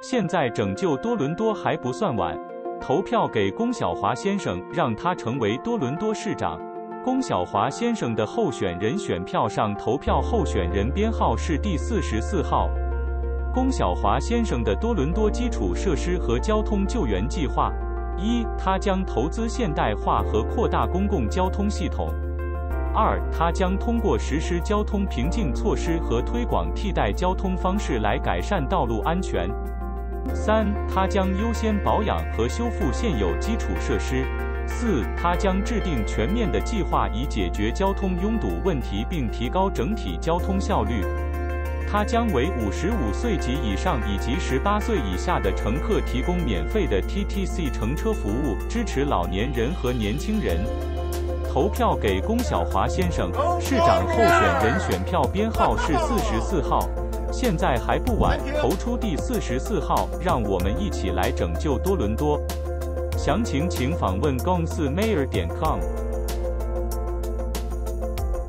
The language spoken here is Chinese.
现在拯救多伦多还不算晚。投票给龚小华先生，让他成为多伦多市长。龚小华先生的候选人选票上投票候选人编号是第44号。龚小华先生的多伦多基础设施和交通救援计划：一，他将投资现代化和扩大公共交通系统；二，他将通过实施交通平静措施和推广替代交通方式来改善道路安全；三，他将优先保养和修复现有基础设施；四，他将制定全面的计划以解决交通拥堵问题并提高整体交通效率。他将为55岁及以上以及18岁以下的乘客提供免费的 TTC 乘车服务，支持老年人和年轻人。投票给龚小华先生，市长候选人选票编号是44号。现在还不晚，投出第44号，让我们一起来拯救多伦多。详情请访问公司mayor.com。